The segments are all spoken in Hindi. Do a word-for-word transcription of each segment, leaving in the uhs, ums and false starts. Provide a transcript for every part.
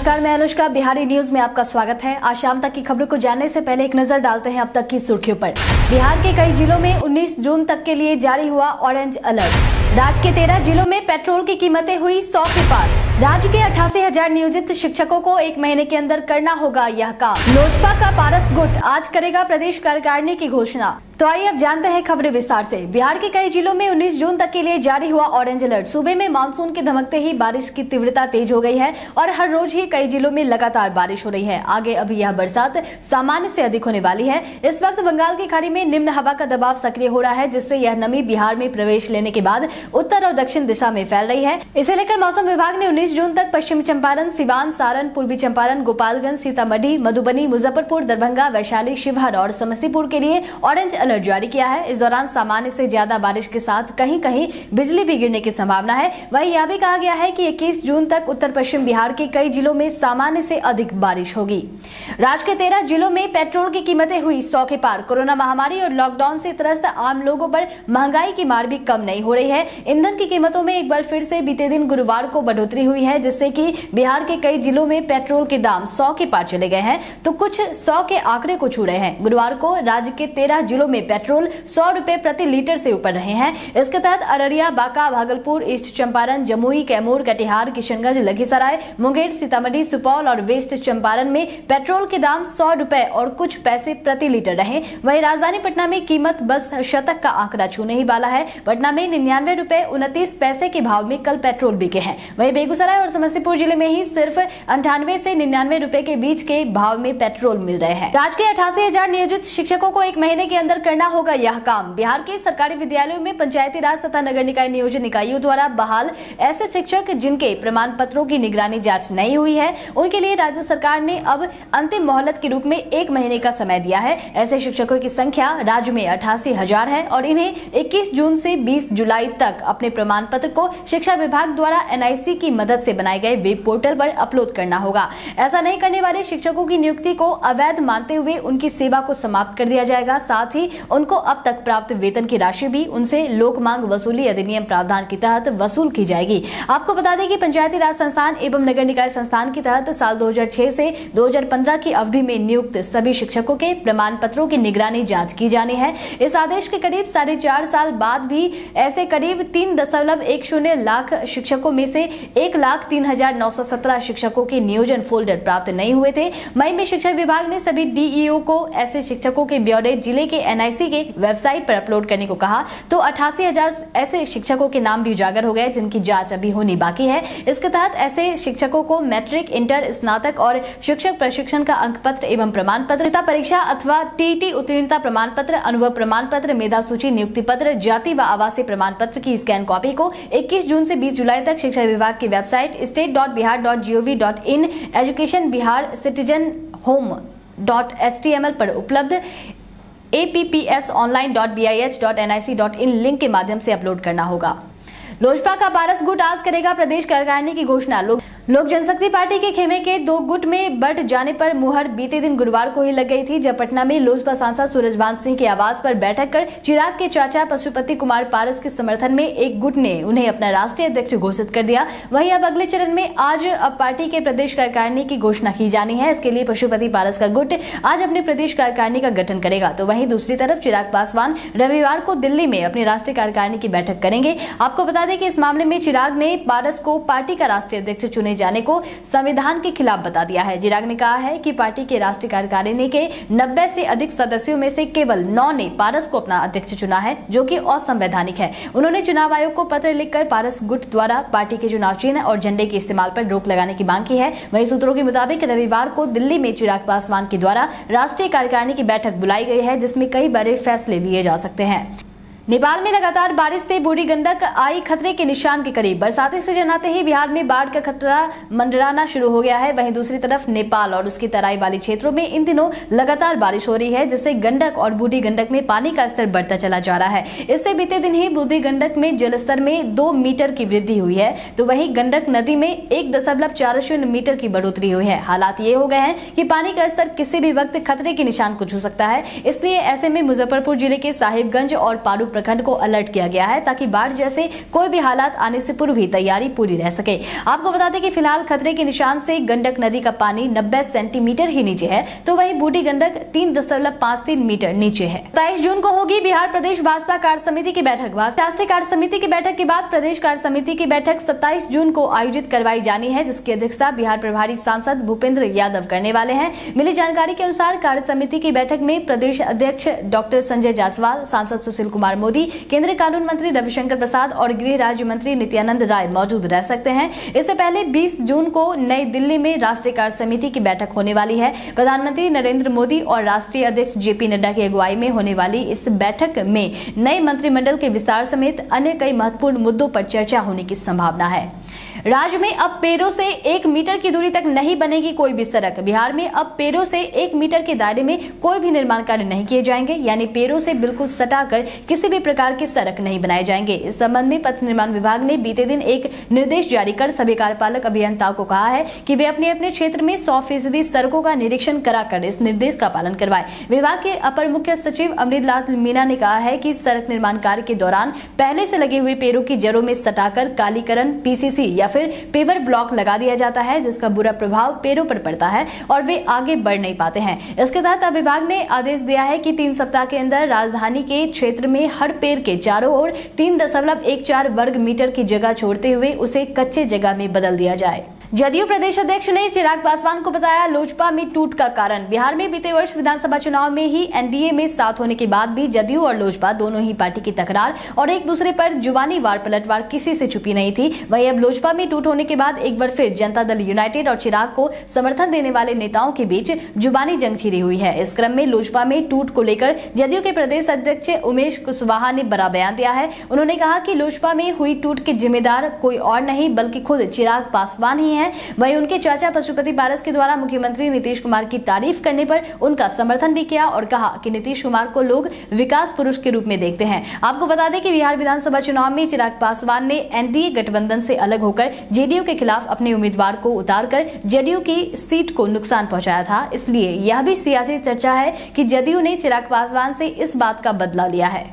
नमस्कार, मैं अनुष्का। बिहारी न्यूज में आपका स्वागत है। आज शाम तक की खबरों को जानने से पहले एक नजर डालते हैं अब तक की सुर्खियों पर। बिहार के कई जिलों में उन्नीस जून तक के लिए जारी हुआ ऑरेंज अलर्ट। राज्य के तेरह जिलों में पेट्रोल की कीमतें हुई सौ के पार। राज्य के अठासी हजार नियोजित शिक्षकों को एक महीने के अंदर करना होगा यह काम। लोजपा का पारस गुट आज करेगा प्रदेश कार्यकारिणी की घोषणा। तो आइए अब जानते हैं खबरें विस्तार से। बिहार के कई जिलों में उन्नीस जून तक के लिए जारी हुआ ऑरेंज अलर्ट। सूबे में मानसून के धमकते ही बारिश की तीव्रता तेज हो गई है और हर रोज ही कई जिलों में लगातार बारिश हो रही है। आगे अभी यह बरसात सामान्य से अधिक होने वाली है। इस वक्त बंगाल की खाड़ी में निम्न हवा का दबाव सक्रिय हो रहा है, जिससे यह नमी बिहार में प्रवेश लेने के बाद उत्तर और दक्षिण दिशा में फैल रही है। इसे लेकर मौसम विभाग ने उन्नीस जून तक पश्चिमी चंपारण, सिवान, सारण, पूर्वी चंपारण, गोपालगंज, सीतामढ़ी, मधुबनी, मुजफ्फरपुर, दरभंगा, वैशाली, शिवहर और समस्तीपुर के लिए ऑरेंज अलर्ट जारी किया है। इस दौरान सामान्य से ज्यादा बारिश के साथ कहीं कहीं बिजली भी गिरने की संभावना है। वहीं यह भी कहा गया है कि इक्कीस जून तक उत्तर पश्चिम बिहार के कई जिलों में सामान्य से अधिक बारिश होगी। राज्य के तेरह जिलों में पेट्रोल की कीमतें हुई सौ के पार। कोरोना महामारी और लॉकडाउन से त्रस्त आम लोगों पर महंगाई की मार भी कम नहीं हो रही है। ईंधन की कीमतों में एक बार फिर से बीते दिन गुरुवार को बढ़ोतरी हुई है, जिससे कि बिहार के कई जिलों में पेट्रोल के दाम सौ के पार चले गए हैं, तो कुछ सौ के आंकड़े को छू रहे हैं। गुरुवार को राज्य के तेरह जिलों में पेट्रोल सौ रुपए प्रति लीटर से ऊपर रहे हैं। इसके तहत अररिया, बांका, भागलपुर, ईस्ट चंपारण, जमुई, कैमूर, कटिहार, किशनगंज, लखीसराय, मुंगेर, सीतामढ़ी, सुपौल और वेस्ट चंपारण में पेट्रोल के दाम सौ रुपए और कुछ पैसे प्रति लीटर रहे। वहीं राजधानी पटना में कीमत बस शतक का आंकड़ा छूने ही वाला है। पटना में निन्यानवे रुपए उनतीस पैसे के भाव में कल पेट्रोल बिके हैं। वहीं बेगूसराय और समस्तीपुर जिले में ही सिर्फ अंठानवे से निन्यानवे रुपए के बीच के भाव में पेट्रोल मिल रहे हैं। राज्य के अठासी हजार नियोजित शिक्षकों को एक महीने के अंदर करना होगा यह काम। बिहार के सरकारी विद्यालयों में पंचायती राज तथा नगर निकाय नियोजन इकाइयों द्वारा बहाल ऐसे शिक्षक जिनके प्रमाण पत्रों की निगरानी जांच नहीं हुई है, उनके लिए राज्य सरकार ने अब अंतिम मोहलत के रूप में एक महीने का समय दिया है। ऐसे शिक्षकों की संख्या राज्य में अठासी हजार है और इन्हें इक्कीस जून से बीस जुलाई तक अपने प्रमाण पत्र को शिक्षा विभाग द्वारा एन आई सी की मदद से बनाए गए वेब पोर्टल पर अपलोड करना होगा। ऐसा नहीं करने वाले शिक्षकों की नियुक्ति को अवैध मानते हुए उनकी सेवा को समाप्त कर दिया जाएगा। साथ ही उनको अब तक प्राप्त वेतन की राशि भी उनसे लोक मांग वसूली अधिनियम प्रावधान के तहत वसूल की जाएगी। आपको बता दें कि पंचायती राज संस्थान एवं नगर निकाय संस्थान के तहत साल दो हजार छह से दो हजार पंद्रह की अवधि में नियुक्त सभी शिक्षकों के प्रमाण पत्रों की निगरानी जांच की जानी है। इस आदेश के करीब साढ़े चार साल बाद भी ऐसे करीब तीन दशमलव एक शून्य लाख शिक्षकों में से एक लाख तीन हजार नौ सौ सत्रह शिक्षकों के नियोजन फोल्डर प्राप्त नहीं हुए थे। मई में शिक्षा विभाग ने सभी डी ई ओ को ऐसे शिक्षकों के ब्यौरे जिले के एन आई सी के वेबसाइट पर अपलोड करने को कहा, तो अठासी हजार ऐसे शिक्षकों के नाम भी उजागर हो गए जिनकी जांच अभी होनी बाकी है। इसके तहत ऐसे शिक्षकों को मैट्रिक, इंटर, स्नातक और शिक्षक प्रशिक्षण का अंक पत्र एवं प्रमाण पत्र, परीक्षा अथवा टी ई टी उत्तीर्णता प्रमाण पत्र, अनुभव प्रमाण पत्र, मेधा सूची नियुक्ति पत्र, जाति व आवासीय प्रमाण पत्र की स्कैन कॉपी को इक्कीस जून से बीस जुलाई तक शिक्षा विभाग की website state dot Bihar dot G O V dot in, education Bihar, citizen home dot H T M L पर उपलब्ध A P P S online dot B I H dot N I C dot in link के माध्यम से अपलोड करना होगा। लोजपा का पारस गुट आज करेगा प्रदेश कार्यकारिणी की घोषणा। लोक लोक जनशक्ति पार्टी के खेमे के दो गुट में बंट जाने पर मुहर बीते दिन गुरुवार को ही लग गई थी, जब पटना में लोजपा सांसद सूरजभान सिंह के आवास पर बैठक कर चिराग के चाचा पशुपति कुमार पारस के समर्थन में एक गुट ने उन्हें अपना राष्ट्रीय अध्यक्ष घोषित कर दिया। वहीं अब अगले चरण में आज अब पार्टी के प्रदेश कार्यकारिणी की घोषणा की जानी है। इसके लिए पशुपति पारस का गुट आज अपने प्रदेश कार्यकारिणी का गठन करेगा, तो वहीं दूसरी तरफ चिराग पासवान रविवार को दिल्ली में अपनी राष्ट्रीय कार्यकारिणी की बैठक करेंगे। आपको बता दें कि इस मामले में चिराग ने पारस को पार्टी का राष्ट्रीय अध्यक्ष चुने जाने को संविधान के खिलाफ बता दिया है। चिराग ने कहा है कि पार्टी के राष्ट्रीय कार्यकारिणी के नब्बे से अधिक सदस्यों में से केवल नौ ने पारस को अपना अध्यक्ष चुना है, जो कि असंवैधानिक है। उन्होंने चुनाव आयोग को पत्र लिखकर पारस गुट द्वारा पार्टी के चुनाव चिन्ह और झंडे के इस्तेमाल पर रोक लगाने की मांग की है। वहीं सूत्रों के मुताबिक रविवार को दिल्ली में चिराग पासवान के द्वारा राष्ट्रीय कार्यकारिणी की बैठक बुलाई गई है, जिसमें कई बड़े फैसले लिए जा सकते हैं। नेपाल में लगातार बारिश से बूढ़ी गंडक आई खतरे के निशान के करीब। बरसाती सीजन आते ही बिहार में बाढ़ का खतरा मंडराना शुरू हो गया है। वहीं दूसरी तरफ नेपाल और उसकी तराई वाली क्षेत्रों में इन दिनों लगातार बारिश हो रही है, जिससे गंडक और बूढ़ी गंडक में पानी का स्तर बढ़ता चला जा रहा है। इससे बीते दिन ही बूढ़ी गंडक में जलस्तर में दो मीटर की वृद्धि हुई है, तो वहीं गंडक नदी में एक दशमलव चार शून्य मीटर की बढ़ोतरी हुई है। हालात ये हो गए हैं कि पानी का स्तर किसी भी वक्त खतरे के निशान को छू सकता है। इसलिए ऐसे में मुजफ्फरपुर जिले के साहिबगंज और पारू प्रखंड को अलर्ट किया गया है ताकि बाढ़ जैसे कोई भी हालात आने से पूर्व ही तैयारी पूरी रह सके। आपको बता दें कि फिलहाल खतरे के निशान से गंडक नदी का पानी नब्बे सेंटीमीटर ही नीचे है, तो वहीं बूढ़ी गंडक तीन दशमलव पाँच तीन मीटर नीचे है। सत्ताईस जून को होगी बिहार प्रदेश भाजपा कार्य समिति की बैठक। राष्ट्रीय कार्य समिति की बैठक के बाद प्रदेश कार्य समिति की बैठक सत्ताईस जून को आयोजित करवाई जानी है, जिसकी अध्यक्षता बिहार प्रभारी सांसद भूपेंद्र यादव करने वाले हैं। मिली जानकारी के अनुसार कार्य समिति की बैठक में प्रदेश अध्यक्ष डॉक्टर संजय जायसवाल, सांसद सुशील कुमार मोदी, केंद्रीय कानून मंत्री रविशंकर प्रसाद और गृह राज्य मंत्री नित्यानंद राय मौजूद रह सकते हैं। इससे पहले बीस जून को नई दिल्ली में राष्ट्रीय कार्य समिति की बैठक होने वाली है। प्रधानमंत्री नरेंद्र मोदी और राष्ट्रीय अध्यक्ष जेपी नड्डा की अगुवाई में होने वाली इस बैठक में नए मंत्रिमंडल के विस्तार समेत अन्य कई महत्वपूर्ण मुद्दों पर चर्चा होने की संभावना है। राज्य में अब पेड़ों से एक मीटर की दूरी तक नहीं बनेगी कोई भी सड़क। बिहार में अब पेड़ों से एक मीटर के दायरे में कोई भी निर्माण कार्य नहीं किए जाएंगे, यानी पेड़ों से बिल्कुल सटाकर किसी भी प्रकार की सड़क नहीं बनाए जाएंगे। इस संबंध में पथ निर्माण विभाग ने बीते दिन एक निर्देश जारी कर सभी कार्यपालक अभियंताओं को कहा है कि वे अपने अपने क्षेत्र में सौ फीसदी सड़कों का निरीक्षण कराकर इस निर्देश का पालन करवाएं। विभाग के अपर मुख्य सचिव अमृत लाल मीणा ने कहा है कि सड़क निर्माण कार्य के दौरान पहले से लगे हुए पेड़ों की जड़ों में सटाकर कालीकरण, पीसीसी या फिर पेवर ब्लॉक लगा दिया जाता है, जिसका बुरा प्रभाव पेड़ों पर पड़ता है और वे आगे बढ़ नहीं पाते हैं। इसके तहत विभाग ने आदेश दिया है कि तीन सप्ताह के अंदर राजधानी के क्षेत्र में हर पेड़ के चारों ओर तीन दशमलव एक चार वर्ग मीटर की जगह छोड़ते हुए उसे कच्चे जगह में बदल दिया जाए। जदयू प्रदेश अध्यक्ष ने चिराग पासवान को बताया लोजपा में टूट का कारण। बिहार में बीते वर्ष विधानसभा चुनाव में ही एनडीए में साथ होने के बाद भी जदयू और लोजपा दोनों ही पार्टी की तकरार और एक दूसरे पर जुबानी वार पलटवार किसी से छुपी नहीं थी। वहीं अब लोजपा में टूट होने के बाद एक बार फिर जनता दल यूनाइटेड और चिराग को समर्थन देने वाले नेताओं के बीच जुबानी जंग छिड़ी हुई है। इस क्रम में लोजपा में टूट को लेकर जदयू के प्रदेश अध्यक्ष उमेश कुशवाहा ने बड़ा बयान दिया है। उन्होंने कहा कि लोजपा में हुई टूट के जिम्मेदार कोई और नहीं बल्कि खुद चिराग पासवान ही है। वहीं उनके चाचा पशुपति पारस के द्वारा मुख्यमंत्री नीतीश कुमार की तारीफ करने पर उनका समर्थन भी किया और कहा कि नीतीश कुमार को लोग विकास पुरुष के रूप में देखते हैं। आपको बता दें कि बिहार विधानसभा चुनाव में चिराग पासवान ने एनडीए गठबंधन से अलग होकर जेडीयू के खिलाफ अपने उम्मीदवार को उतारकर जेडीयू की सीट को नुकसान पहुंचाया था। इसलिए यह भी सियासी चर्चा है कि जदयू ने चिराग पासवान से इस बात का बदला लिया है।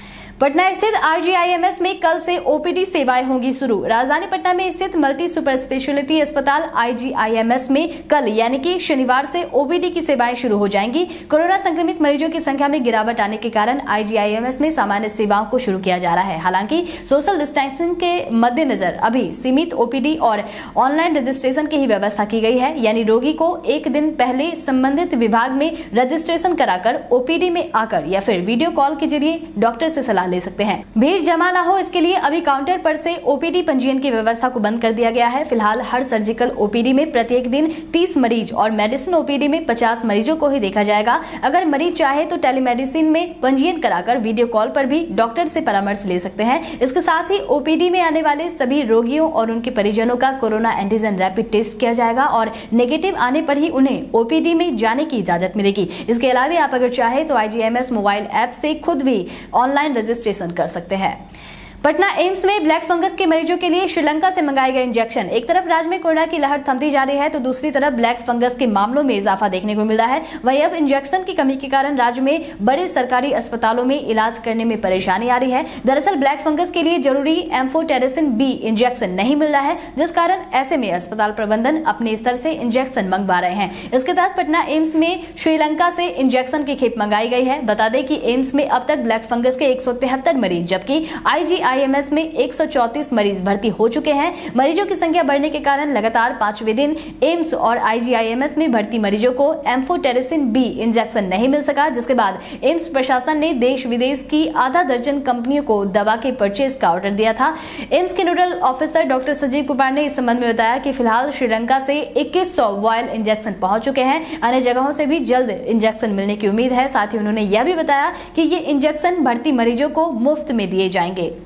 पटना स्थित आईजीआईएमएस में कल से ओपीडी सेवाएं होंगी शुरू। राजधानी पटना में स्थित मल्टी सुपर स्पेशलिटी अस्पताल आईजीआईएमएस में कल यानी कि शनिवार से ओपीडी की सेवाएं शुरू हो जाएंगी। कोरोना संक्रमित मरीजों की संख्या में गिरावट आने के कारण आईजीआईएमएस में सामान्य सेवाओं को शुरू किया जा रहा है। हालांकि सोशल डिस्टेंसिंग के मद्देनजर अभी सीमित ओपीडी और ऑनलाइन रजिस्ट्रेशन की ही व्यवस्था की गई है, यानी रोगी को एक दिन पहले संबंधित विभाग में रजिस्ट्रेशन कराकर ओपीडी में आकर या फिर वीडियो कॉल के जरिए डॉक्टर से सलाह ले सकते हैं। भीड़ जमा न हो इसके लिए अभी काउंटर पर से ओपीडी पंजीयन की व्यवस्था को बंद कर दिया गया है। फिलहाल हर सर्जिकल ओपीडी में प्रत्येक दिन तीस मरीज और मेडिसिन ओपीडी में पचास मरीजों को ही देखा जाएगा। अगर मरीज चाहे तो टेलीमेडिसिन में पंजीयन कराकर वीडियो कॉल पर भी डॉक्टर से परामर्श ले सकते हैं। इसके साथ ही ओपीडी में आने वाले सभी रोगियों और उनके परिजनों का कोरोना एंटीजन रैपिड टेस्ट किया जाएगा और नेगेटिव आने पर ही उन्हें ओपीडी में जाने की इजाजत मिलेगी। इसके अलावा आप अगर चाहे तो आईजीआईएमएस मोबाइल ऐप से खुद भी ऑनलाइन रजिस्ट्रेशन कर सकते हैं। पटना एम्स में ब्लैक फंगस के मरीजों के लिए श्रीलंका से मंगाए गए इंजेक्शन। एक तरफ राज्य में कोरोना की लहर थमती जा रही है तो दूसरी तरफ ब्लैक फंगस के मामलों में इजाफा देखने को मिल रहा है। वहीं अब इंजेक्शन की कमी के कारण राज्य में बड़े सरकारी अस्पतालों में इलाज करने में परेशानी आ रही है। दरअसल ब्लैक फंगस के लिए जरूरी एम्फोटेरिसिन बी इंजेक्शन नहीं मिल रहा है, जिस कारण ऐसे में अस्पताल प्रबंधन अपने स्तर से इंजेक्शन मंगवा रहे हैं। इसके तहत पटना एम्स में श्रीलंका से इंजेक्शन की खेप मंगाई गई है। बता दें कि एम्स में अब तक ब्लैक फंगस के एक सौ तिहत्तर मरीज जबकि आईजी आईएमएस में एक सौ चौंतीस मरीज भर्ती हो चुके हैं। मरीजों की संख्या बढ़ने के कारण लगातार पांचवें दिन एम्स और आईजीआईएमएस में भर्ती मरीजों को एम्फोटेरिसिन बी इंजेक्शन नहीं मिल सका, जिसके बाद एम्स प्रशासन ने देश विदेश की आधा दर्जन कंपनियों को दवा के परचेज का ऑर्डर दिया था। एम्स के nodal officer doctor Sanjeev Kumar ने इस संबंध में बताया कि फिलहाल श्रीलंका से इक्कीस सौ वॉयल इंजेक्शन पहुंच चुके हैं। अन्य जगहों से भी जल्द इंजेक्शन मिलने की उम्मीद है। साथ ही उन्होंने यह भी बताया कि ये इंजेक्शन भर्ती मरीजों को मुफ्त में दिए जाएंगे।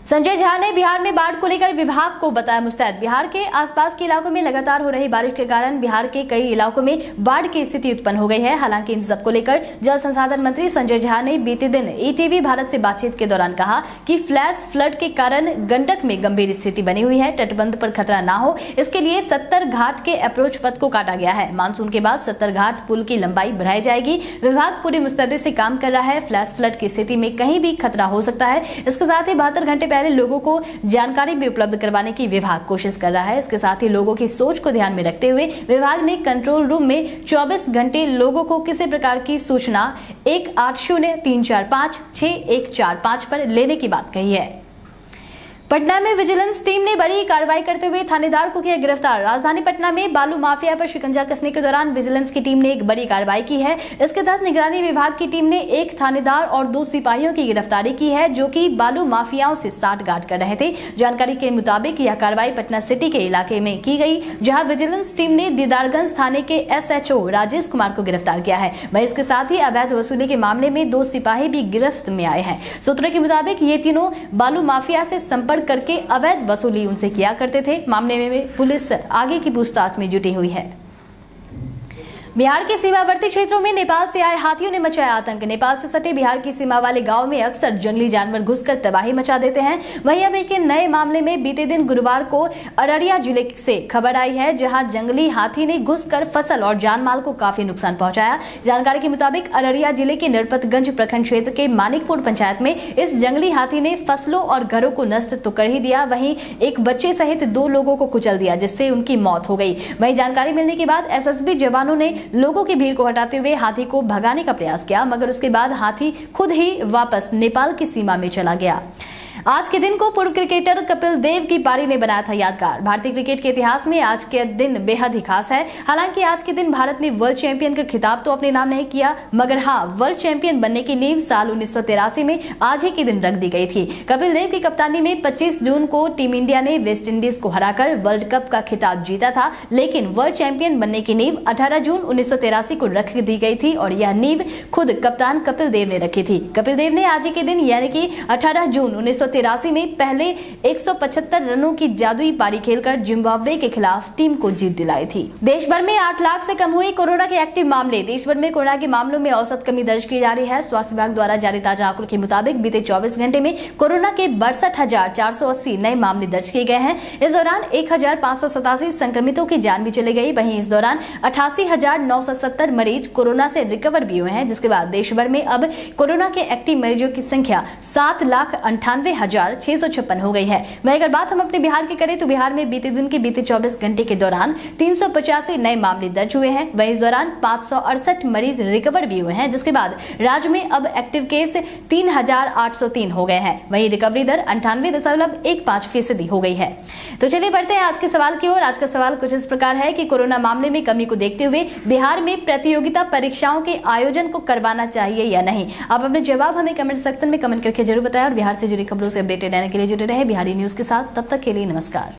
संजय झा ने बिहार में बाढ़ को लेकर विभाग को बताया मुस्तैद। बिहार के आसपास के इलाकों में लगातार हो रही बारिश के कारण बिहार के कई इलाकों में बाढ़ की स्थिति उत्पन्न हो गई है। हालांकि इन सबको लेकर जल संसाधन मंत्री संजय झा ने बीते दिन ईटीवी भारत से बातचीत के दौरान कहा कि फ्लैश फ्लड के कारण गंडक में गंभीर स्थिति बनी हुई है। तटबंध पर खतरा न हो इसके लिए सत्तर घाट के अप्रोच पथ को काटा गया है। मानसून के बाद सत्तर घाट पुल की लंबाई बढ़ाई जाएगी। विभाग पूरी मुस्तैदी से काम कर रहा है। फ्लैश फ्लड की स्थिति में कहीं भी खतरा हो सकता है। इसके साथ ही बहत्तर घंटे पहले लोगों को जानकारी भी उपलब्ध करवाने की विभाग कोशिश कर रहा है। इसके साथ ही लोगों की सोच को ध्यान में रखते हुए विभाग ने कंट्रोल रूम में चौबीस घंटे लोगों को किसी प्रकार की सूचना एक आठ शून्य तीन चार पाँच छह एक चार पाँच पर लेने की बात कही है। पटना में विजिलेंस टीम ने बड़ी कार्रवाई करते हुए थानेदार को किया गिरफ्तार। राजधानी पटना में बालू माफिया पर शिकंजा कसने के दौरान विजिलेंस की टीम ने एक बड़ी कार्रवाई की है। इसके तहत निगरानी विभाग की टीम ने एक थानेदार और दो सिपाहियों की गिरफ्तारी की है जो कि बालू माफियाओं से साठगांठ कर रहे थे। जानकारी के मुताबिक यह कार्रवाई पटना सिटी के इलाके में की गई, जहाँ विजिलेंस टीम ने दीदारगंज थाने के एसएचओ राजेश कुमार को गिरफ्तार किया है। वहीं इसके साथ ही अवैध वसूली के मामले में दो सिपाही भी गिरफ्त में आए हैं। सूत्रों के मुताबिक ये तीनों बालू माफिया से संपर्क करके अवैध वसूली उनसे किया करते थे। मामले में पुलिस आगे की पूछताछ में जुटी हुई है। बिहार के सीमावर्ती क्षेत्रों में नेपाल से आए हाथियों ने मचाया आतंक। नेपाल से सटे बिहार की सीमा वाले गांव में अक्सर जंगली जानवर घुसकर तबाही मचा देते हैं। वहीं अब एक नए मामले में बीते दिन गुरुवार को अररिया जिले से खबर आई है, जहां जंगली हाथी ने घुसकर फसल और जानमाल को काफी नुकसान पहुंचाया। जानकारी के मुताबिक अररिया जिले के नरपतगंज प्रखंड क्षेत्र के मानिकपुर पंचायत में इस जंगली हाथी ने फसलों और घरों को नष्ट तो कर ही दिया, वहीं एक बच्चे सहित दो लोगों को कुचल दिया, जिससे उनकी मौत हो गई। वहीं जानकारी मिलने के बाद एसएसबी जवानों ने लोगों की भीड़ को हटाते हुए हाथी को भगाने का प्रयास किया, मगर उसके बाद हाथी खुद ही वापस नेपाल की सीमा में चला गया। आज के दिन को पूर्व क्रिकेटर कपिल देव की पारी ने बनाया था यादगार। भारतीय क्रिकेट के इतिहास में आज के दिन बेहद ही खास है। हालांकि आज के दिन भारत ने वर्ल्ड चैंपियन का खिताब तो अपने नाम नहीं किया, मगर हाँ, वर्ल्ड चैंपियन बनने की नींव साल उन्नीस सौ तिरासी में आज ही के दिन रख दी गई थी। कपिल देव की कप्तानी में पच्चीस जून को टीम इंडिया ने वेस्ट इंडीज को हराकर वर्ल्ड कप का खिताब जीता था, लेकिन वर्ल्ड चैंपियन बनने की नींव अठारह जून उन्नीस सौ तिरासी को रख दी गई थी और यह नींव खुद कप्तान कपिल देव ने रखी थी। कपिल देव ने आज ही के दिन यानी कि अठारह जून उन्नीस सौ तिरासी में पहले एक सौ पचहत्तर रनों की जादुई पारी खेलकर जिम्बाब्वे के खिलाफ टीम को जीत दिलाई थी। देश भर में आठ लाख से कम हुए कोरोना के एक्टिव मामले। देश भर में कोरोना के मामलों में औसत कमी दर्ज की जा रही है। स्वास्थ्य विभाग द्वारा जारी ताजा आंकड़ों के मुताबिक बीते चौबीस घंटे में कोरोना के बासठ हजार चार सौ अस्सी नए मामले दर्ज किए गए हैं। इस दौरान एक हजार पाँच सौ सतासी संक्रमितों की जान भी चली गई। वहीं इस दौरान अठासी हजार नौ सौ सत्तर मरीज कोरोना से रिकवर भी हुए हैं, जिसके बाद देश भर में अब कोरोना के एक्टिव मरीजों की संख्या सात लाख अंठानवे हजार छह सौ छप्पन हो गई है। वहीं अगर बात हम अपने बिहार की करें तो बिहार में बीते दिन के बीते चौबीस घंटे के दौरान तीन सौ पचासी नए मामले दर्ज हुए हैं। वहीं इस दौरान पाँच सौ अड़सठ मरीज रिकवर भी हुए हैं, जिसके बाद राज्य में अब एक्टिव केस तीन हजार आठ सौ तीन हो गए हैं। वहीं रिकवरी दर अंठानवे दशमलव एक पाँच फीसदी हो गई है। तो चलिए बढ़ते हैं आज के सवाल की ओर। आज का सवाल कुछ इस प्रकार है कि कोरोना मामले में कमी को देखते हुए बिहार में प्रतियोगिता परीक्षाओं के आयोजन को करवाना चाहिए या नहीं। आप अपने जवाब हमें कमेंट सेक्शन में कमेंट करके जरूर बताएं और बिहार से जुड़ी खबरों से अपडेटेड रहने के लिए जुड़े रहे बिहारी न्यूज के साथ। तब तक के लिए नमस्कार।